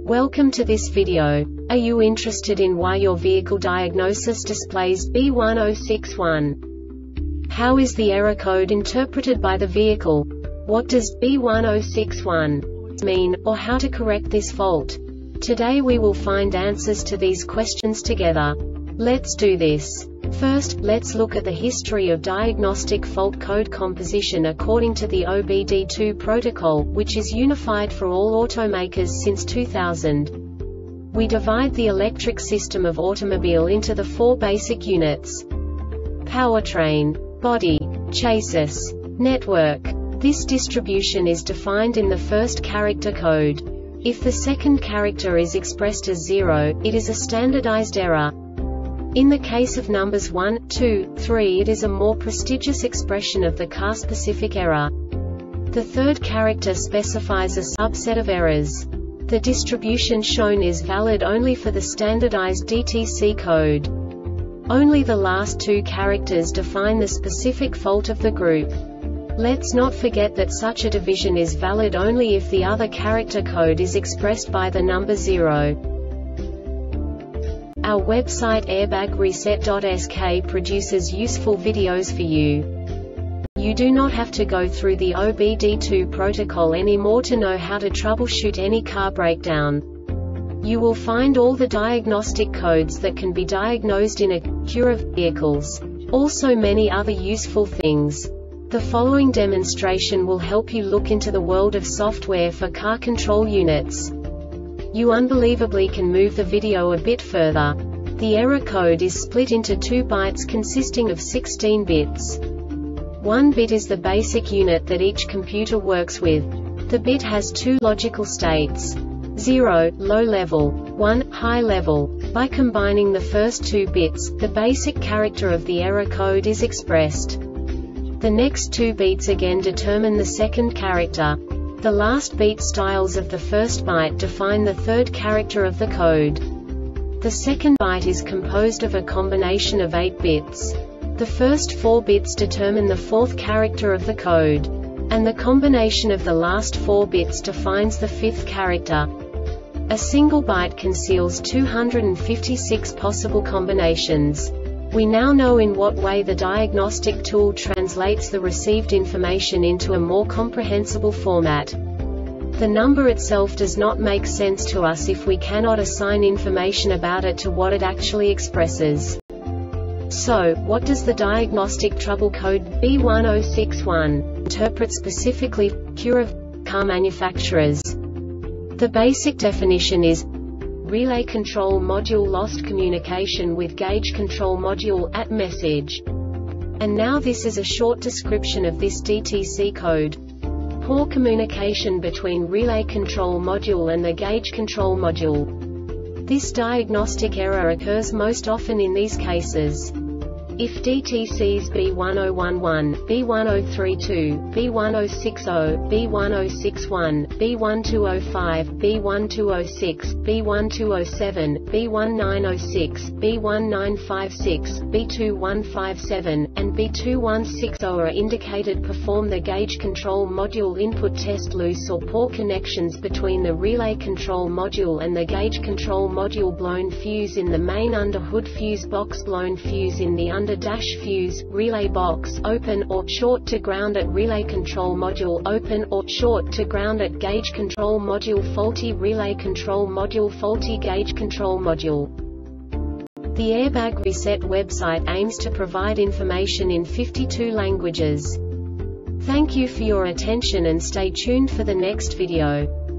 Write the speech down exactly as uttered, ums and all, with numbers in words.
Welcome to this video. Are you interested in why your vehicle diagnosis displays B one zero six one? How is the error code interpreted by the vehicle? What does B one zero six one mean, or how to correct this fault? Today we will find answers to these questions together. Let's do this. First, let's look at the history of diagnostic fault code composition according to the O B D two protocol, which is unified for all automakers since two thousand. We divide the electric system of automobile into the four basic units: powertrain, body, chassis, network. This distribution is defined in the first character code. If the second character is expressed as zero, it is a standardized error. In the case of numbers one, two, three, it is a more prestigious expression of the car-specific error. The third character specifies a subset of errors. The distribution shown is valid only for the standardized D T C code. Only the last two characters define the specific fault of the group. Let's not forget that such a division is valid only if the other character code is expressed by the number zero. Our website airbag reset dot S K produces useful videos for you. You do not have to go through the O B D two protocol anymore to know how to troubleshoot any car breakdown. You will find all the diagnostic codes that can be diagnosed in a queue of vehicles. Also many other useful things. The following demonstration will help you look into the world of software for car control units. You unbelievably can move the video a bit further. The error code is split into two bytes consisting of sixteen bits. One bit is the basic unit that each computer works with. The bit has two logical states: zero, low level, one, high level. By combining the first two bits, the basic character of the error code is expressed. The next two beats again determine the second character. The last beat styles of the first byte define the third character of the code. The second byte is composed of a combination of eight bits. The first four bits determine the fourth character of the code. And the combination of the last four bits defines the fifth character. A single byte conceals two hundred fifty-six possible combinations. We now know in what way the diagnostic tool translates the received information into a more comprehensible format. The number itself does not make sense to us if we cannot assign information about it to what it actually expresses. So, what does the diagnostic trouble code B one zero six one interpret specifically for car manufacturers? The basic definition is relay control module lost communication with gauge control module at message. And now this is a short description of this D T C code. Poor communication between relay control module and the gauge control module. This diagnostic error occurs most often in these cases: if D T Cs B one zero one one, B one zero three two, B one zero six zero, B one zero six one, B one two zero five, B one two zero six, B one two zero seven, B one nine zero six, B one nine five six, B two one five seven, and B two one six zero are indicated. Perform the gauge control module input test. Loose or poor connections between the relay control module and the gauge control module. Blown fuse in the main under hood fuse box. Blown fuse in the under dash fuse, relay box, open or short to ground at relay control module. Open or short to ground at gauge control module. Faulty relay control module. Faulty gauge control module. The Airbag Reset website aims to provide information in fifty-two languages. Thank you for your attention and stay tuned for the next video.